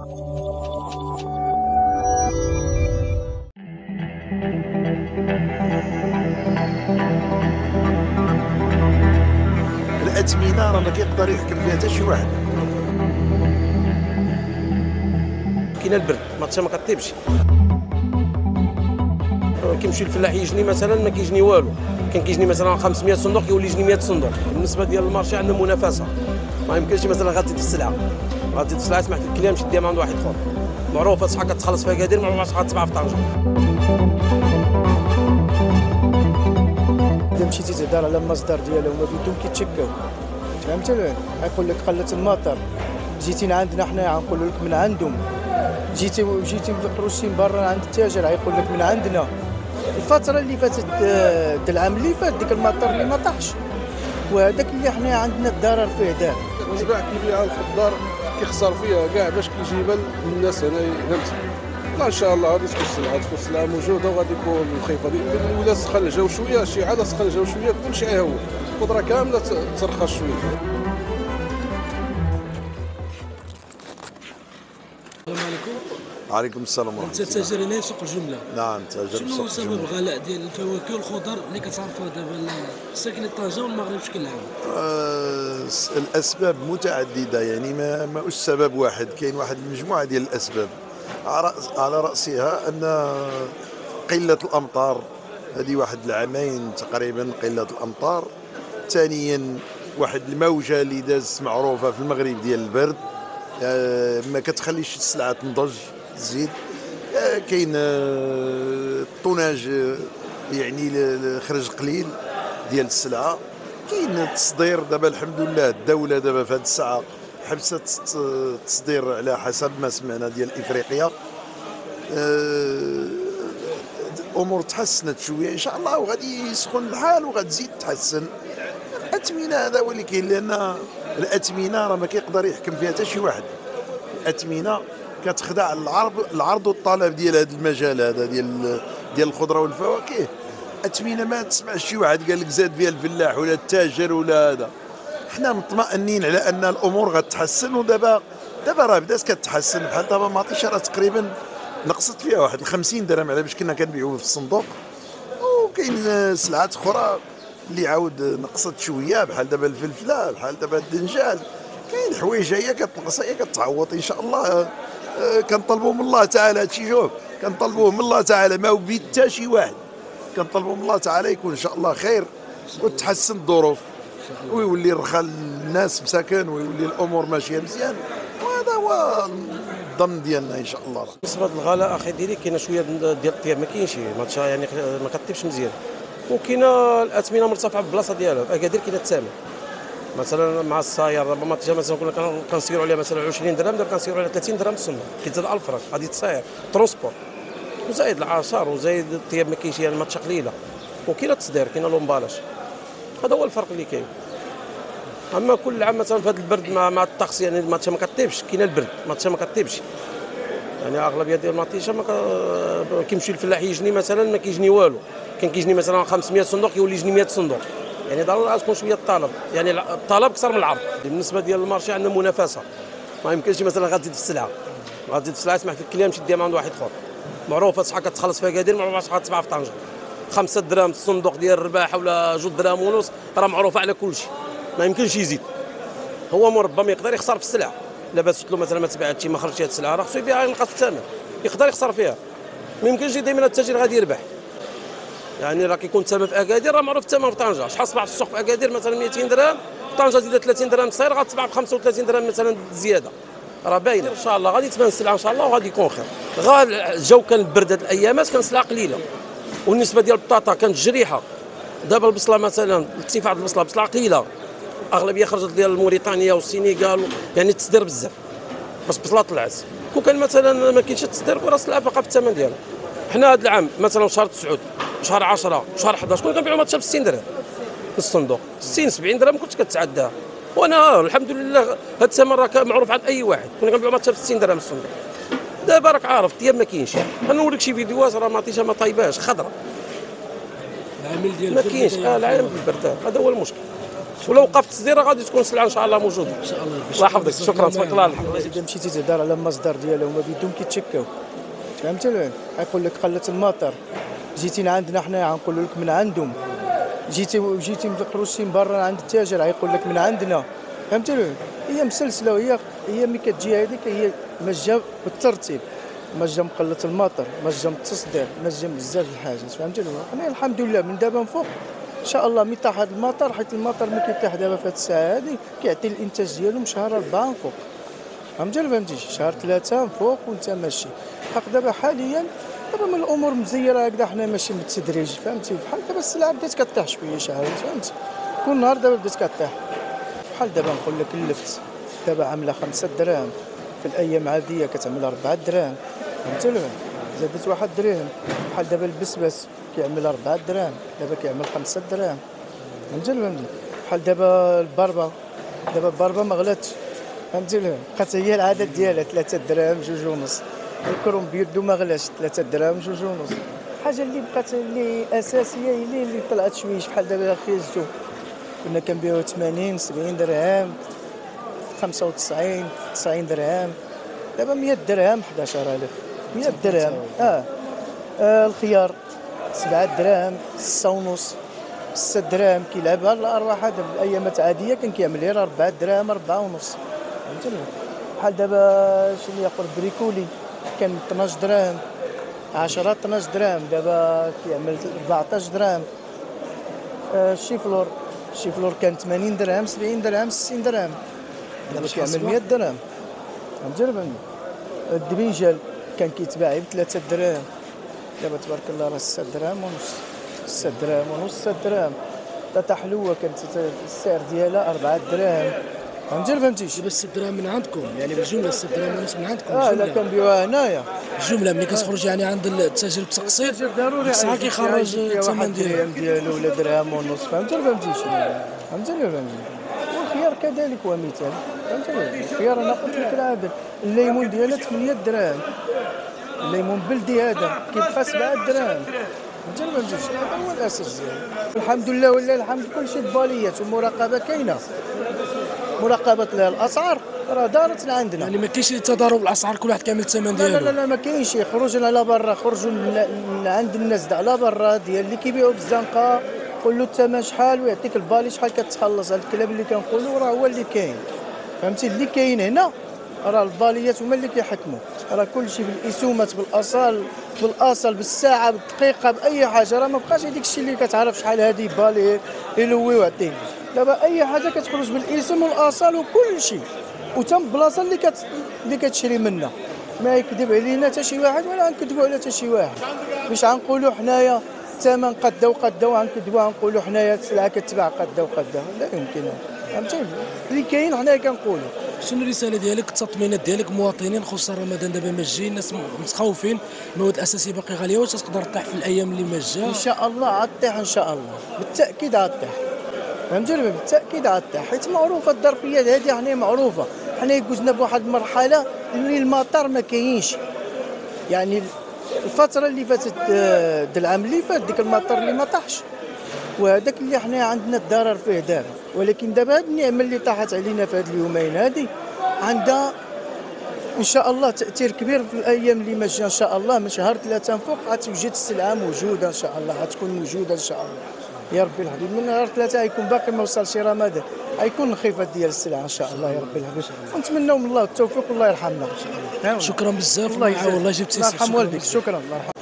الأثمنة راه ما كيقدر يحكم فيها حتى شي واحد. كاين البرد ما كطيبش، كيمشي الفلاح يجني مثلا ما كيجني والو، كان كيجني مثلا 500 صندوق يولي يجني 100 صندوق. بالنسبه ديال المارشي عندنا منافسه، ما يمكنش مثلا غادي في السلعه اسمح في الكلام شي ديها من عند واحد اخر، معروفه شحال كتخلص في اكادير، معروفه شحال كتباع في طنجه. اذا مشيتي تهضر على المصدر ديالها هما بيدهم كيتشكاو، فهمت ولا؟ غيقول لك قلت المطر، جيتينا عندنا حنايا غنقولوا لك من عندهم، جيتي خرجتي من برا عند التاجر غيقول لك من عندنا. الفتره اللي فاتت العام اللي فات ديك المطر اللي ما طاحش، وهذاك اللي حنايا عندنا الضرر فيه دار. الباع كيبيع الخضار كيخسر فيها كاع باش كيجيبها للناس هنايا، فهمتي؟ لا ان شاء الله غادي تكون السلعه موجوده وغادي يكون الخيفه ديال ولا سخن الجو شويه، شي عاده سخن الجو شويه كلشي غيهول، الخضره كامله ترخص شويه. السلام عليكم. وعليكم السلام ورحمه الله. انت تاجر هنا في سوق الجمله؟ نعم تاجر في سوق الجمله. شنو سبب الغلاء ديال الفواكه والخضر اللي كتعرفوها دابا ساكنه طنجه والمغرب بشكل عام؟ الاسباب متعدده، يعني ماهوش سبب واحد، كاين واحد المجموعه ديال الاسباب، على راسها ان قله الامطار، هذه واحد العامين تقريبا قله الامطار. ثانيا واحد الموجه اللي دازت معروفه في المغرب ديال البرد، ما كتخليش السلعه تنضج تزيد. كاين الطوناج يعني خرج قليل ديال السلعه. كاين التصدير دابا الحمد لله، الدوله دابا في هذه الساعه حبست التصدير على حسب ما سمعنا ديال افريقيا. الامور تحسنت شويه ان شاء الله، وغادي يسخن الحال وغادي تزيد تحسن. الاثمنه هذا هو اللي كاين، لان الاثمنه راه ما كيقدر يحكم فيها حتى شي واحد. الاثمنه كتخدع العرض والطلب ديال هذا المجال هذا ديال الخضره والفواكه. اثمنه ما تسمعش شي واحد قال لك زاد فيها الفلاح ولا التاجر ولا هذا. حنا مطمئنين على ان الامور غتحسن، ودابا راه بدات كتحسن. بحال دابا مطيشه راه تقريبا نقصت فيها واحد 50 درهم على باش كنا كنبيعوه في الصندوق، وكاين سلعات اخرى اللي عاود نقصت شويه، بحال دابا الفلفله، بحال دابا الدنجال. كاين حوايج هي كتنقص هي كتعوض ان شاء الله. كنطلبوا من الله تعالى هادشي، شوف كنطلبوه من الله تعالى، ما بيد حتى شي واحد، كنطلبوا من الله تعالى يكون ان شاء الله خير وتحسن الظروف ويولي رخا الناس مساكن ويولي الامور ماشيه مزيان، وهذا هو الضمن ديالنا ان شاء الله. بالنسبه للغلاء اخي ديالي كاينه شويه ديال الطياب ما كاينش، يعني ما كطيبش مزيان، وكاينه الاثمنه مرتفعه بالبلاصه ديالها. في اكادير كاينه الثمن مثلا مع الساير، ربما مثلا كنا كنسيروا عليها مثلا 20 درهم، دابا كنسيروا عليها 30 درهم الصندوق، كيزاد 1000 فرنك غادي تصاير ترونسبور، وزايد العشر وزايد الطياب ما كاينش، يعني ماتشا قليله، وكاينه التصدير كاينه لومبالاج. هذا هو الفرق اللي كاين. اما كل عام مثلا في هذا البرد مع الطقس، يعني الماتشا ما كطيبش، كاين البرد الماتشا ما كطيبش، يعني اغلبيه ديال الماتيشه كيمشي الفلاح يجني مثلا ما كيجني والو، كان كيجني مثلا 500 صندوق يولي يجني 100 صندوق. يعني ضروري تكون شويه الطلب، يعني الطلب اكثر من العرض. بالنسبه ديال المارشي عندنا منافسه، ما يمكنش مثلا غتزيد في السلعه، اسمح في الكلام شي ديها من عند واحد اخر، معروفه شحال كتخلص في اكادير، معروفه شحال كتباع في طنجه. 5 دراهم الصندوق ديال الرباح ولا 2 دراهم ونص راه معروفه على كل شيء، ما يمكنش يزيد. هو مربى ما يقدر يخسر في السلعه، لا باس له مثلا ما تباعتش ما خرجتش هذه السلعه راه خصو يبيعها ينقص في الثمن، يقدر يخسر فيها. ما يمكنش دائما التاجر غادي يربح، يعني راه كيكون الثمن في اكادير راه معروف الثمن في طنجه، شحال صباع في السوق في اكادير مثلا 200 درهم، في طنجه زيد 30 درهم صغير غتباع ب 35 درهم مثلا زياده، راه باينه. ان شاء الله غادي تبان السلعه ان شاء الله وغادي يكون خير. الجو كان برد هذه الايامات كان السلعه قليله، والنسبه ديال البطاطا كانت جريحه. دابا البصله مثلا ارتفاع البصله قليله، اغلبيه خرجت ديال موريتانيا والسينيغال، يعني التصدير بزاف باش البصله طلعت. كون كان مثلا ما كاينش التصدير راه السلعه باقا في الثمن ديالها. حنا هذا العام مثلا شهر 9 شهر 10 شهر 11 كنا كنبيعوا ماتشا ب 60 درهم في الصندوق، 60 70 درهم كنت كتعداها، وانا الحمد لله هذا الثمن راه معروف عند اي واحد، كنا كنبيعوا ماتشا ب 60 درهم في الصندوق. دابا راك عارف الطياب ما كاينش، غنوريك شي فيديوهات راه ماتيشه ما طايباش خضره، العامل ديال ما كاينش. العامل بالبرد هذا هو المشكل. ولو وقف التصدير غادي تكون السلعه ان شاء الله موجوده. ان شاء الله. الله يحفظك، شكرا تبارك الله. اذا مشيتي تهضر على المصدر ديالهم بدهم كيتشكاو، فهمت ولا؟ غيقول لك قله المطر، جيتي عندنا حنا غنقولوا لك من عندهم، جيتي مخرجتي من برا عند التاجر غيقول لك من عندنا، فهمت ولا؟ هي مسلسله، وهي ملي كتجي هذيك هي مجا بالترتيب، مجا من قله المطر، مجا من التصدير، مجا من بزاف د الحاجات، فهمت ولا؟ انا الحمد لله من دابا من فوق ان شاء الله ملي طاح هذا المطر، حيت المطر ملي كيطيح دابا في هذه الساعه هذه كيعطي الانتاج ديالو من شهر 4 من فوق، فهمت ولا فهمتيش؟ شهر 3 من فوق وانت ماشي. حق دابا حاليا دابا من الامور مزيره هكذا، حنا ماشي بالتدريج، فهمتي؟ بحال دابا السلعه بدات كطيح شويه شحال، فهمتي؟ كل نهار دابا بدات كطيح، بحال دابا نقول لك اللفت دابا عامله 5 دراهم، في الايام عاديه كتعمل 4 دراهم، فهمت ولا؟ زادت 1 درهم. بحال دابا البسباس كيعمل 4 دراهم، دابا كيعمل 5 دراهم، فهمت ولا فهمتي؟ بحال دابا البربه، دابا البربه ما غلاتش، فهمتي ولا؟ بقات هي العدد ديالها 3 دراهم 2 ونص. الكروم بيدو ما غلاش 3 دراهم 2 ونص. الحاجه اللي بقات اللي اساسيه هي اللي طلعت شويش، بحال دابا خيزتو كنا كنبيعو 80 70 درهم، 95 90 درهم، دابا 100 درهم 11000 100 درهم. الخيار 7 دراهم 6 ونص 6 دراهم كيلعبها الارواح. هذا بالايامات عاديه كان كيعمل غير 4 دراهم 4 ونص، فهمتني؟ بحال دابا شنو ياخذ بريكولي كان 12 درهم 10 12 درهم، دابا كيعمل 14 درهم. الشيفلور كان 80 درهم 70 درهم 60 درهم، دابا كيعمل 100 درهم، فهمتي ولا؟ الدبينجال كان كيتباع ب 3 دراهم، دابا تبارك الله راه 6 دراهم ونص 6 دراهم ونص 6 دراهم. طاطا حلوه كانت السعر ديالها 4 دراهم، فهمتي ولا فهمتيش؟ دابا 6 دراهم من عندكم يعني بالجمله، 6 دراهم ونص من عندكم لا كنبيعوها هنايا الجمله. ملي كتخرج يعني عند التاجر بتقسيط ضروري صح كيخرج الثمن ديالو ولا درهم ونص، فهمتي ولا فهمتيش؟ فهمتي ولا فهمتي؟ والخيار كذلك ومثال، فهمتي ولا؟ الخيار انا قلت لك العادل، الليمون ديالها 8 دراهم، الليمون بلدي هذا كيبقى 7 دراهم، فهمتي ولا فهمتيش؟ هذا هو الاساس ديالو. الحمد لله ولله الحمد، كلشي بباليات والمراقبه كاينه، مراقبه الاسعار راه دارت عندنا، يعني ما كاينش تضارب الاسعار، كل واحد كامل الثمن ديالو. لا ما كاينش. خرجنا على برا، خرجوا عند الناس على برا ديال اللي كيبيعوا بالزنقه، قول له الثمن شحال ويعطيك البالي شحال كتخلص. هذا الكلام اللي كنقولوا راه هو اللي كاين، فهمتي؟ اللي كاين هنا راه الباليات هما اللي كيحكموا، راه كلشي بالاسومات بالاصل بالساعه بالدقيقه باي حاجه، راه ما بقاش هذيك الشيء اللي كتعرف شحال هذه بالي يلوي ويعطيه. دابا اي حاجه كتخرج بالاسم والاصل وكل شيء، وتم بلاصه اللي كتشري منها. ما يكذب علينا حتى شي واحد ولا نكذبوا على حتى شي واحد، باش غنقولوا حنايا الثمن قدا وقدا وغنكذبوا غنقولوا حنايا السلعه كتباع قدا وقدا، لا يمكن. فهمتي؟ اللي كاين حنايا كنقولوا. شنو الرساله ديالك، التطمينات ديالك مواطنين خصوصا رمضان دابا ما جاي، الناس متخوفين، المواد الاساسيه باقي غاليه، واش تقدر تطيح في الايام اللي ما جا؟ ان شاء الله غطيح، ان شاء الله بالتاكيد غطيح، فهمتي ولا؟ بالتاكيد غطيح، حيت معروفه الظرفيات هذه، حنا معروفه، حنا يجوزنا بواحد المرحله اللي المطر ما كاينش، يعني الفتره اللي فاتت العام اللي فات ديك المطر اللي ما طاحش، وهذاك اللي حنا عندنا الضرر فيه دابا. ولكن دابا هذه النعمه اللي طاحت علينا في هاد اليومين هذه عندها ان شاء الله تاثير كبير في الايام اللي ماشيه. ان شاء الله من شهر 3 فوق غتوجد السلعه موجوده، ان شاء الله غتكون موجوده ان شاء الله يا ربي الحبيب. من نهار 3 غيكون باقي ما وصلش رمضان، غيكون انخفاض ديال السلعه ان شاء الله يا ربي الحبيب، ونتمنوا من الله التوفيق والله يرحمنا ان شاء الله. شكرا بزاف، الله يعاون، الله يجيب تيسير. الله يرحم والديك، شكرا. الله يرحم.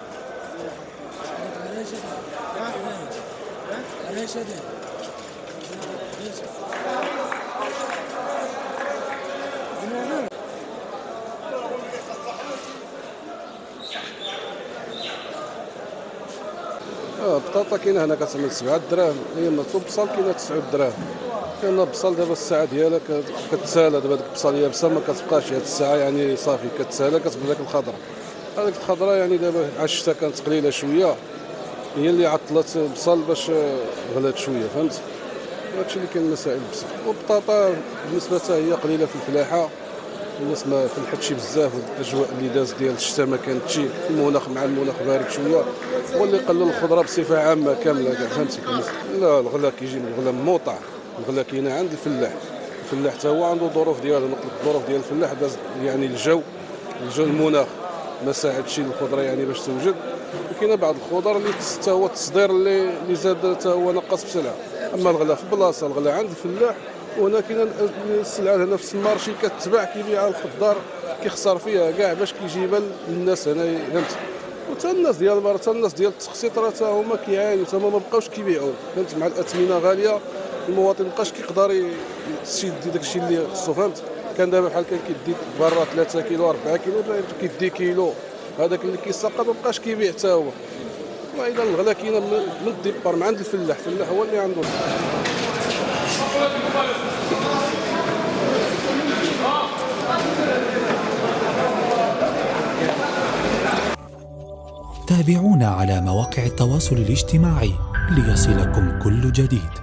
البطاطا كاينه هنا كتعمل 7 دراهم، هي البصل كاينه 9 دراهم. كاين البصل دابا الساعه ديالها كتسالى، دابا ديك البصل يابسه ما كتبقاش هاد الساعه، يعني صافي كتسالى كتبدا داك الخضره. هذيك الخضره يعني دابا على الشتا كانت قليله شويه، هي اللي عطلت البصل باش غلات شويه، فهمت؟ هادشي اللي كاين مسائل البصل. والبطاطا بالنسبه حتى هي قليله في الفلاحه، الناس ما فلحتش بزاف، والاجواء اللي داز ديال الشتاء ما كانتش، المناخ مع المناخ بارد شويه، واللي قلل الخضره بصفه عامه كامله كاع، فهمتي؟ لا الغلا كيجي الغلا موطع، الغلا كاينه عند الفلاح. الفلاح حتى هو عنده ظروف ديالو، نقلب الظروف ديال الفلاح داز يعني الجو المناخ ما ساعدش الخضره يعني باش توجد، وكاينه بعض الخضر اللي حتى هو التصدير اللي زاد حتى هو نقص بسلعه. اما الغلا في بلاصه، الغلا عند الفلاح، وهنا كاينه السلعه هنا في السمارشي كتباع كيبيعها الخضار كيخسر فيها كاع باش كيجيبها للناس هنا، فهمت. وتا الناس ديال تا الناس ديال التخصيط راه تا هما كيعانيو، تا ما بقاوش كيبيعوا، فهمت. مع الاثمنه غاليه المواطن مابقاش كيقدر يشد داك الشيء اللي خصو، فهمت. كان دابا بحال كان كيدي برا 3 كيلو 4 كيلو، كيدي كيلو، هذاك اللي كيسقط مابقاش كيبيع حتى هو. واذا الغلا كاينه من الديبار من عند الفلاح هو اللي عنده. تابعونا على مواقع التواصل الاجتماعي ليصلكم كل جديد.